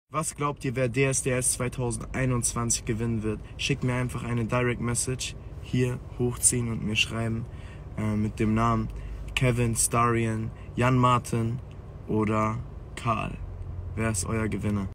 Was glaubt ihr, wer DSDS 2021 gewinnen wird? Schickt mir einfach eine Direct Message hier hochziehen und mir schreiben mit dem Namen Kevin, Starian, Jan Martin oder Karl. Wer ist euer Gewinner?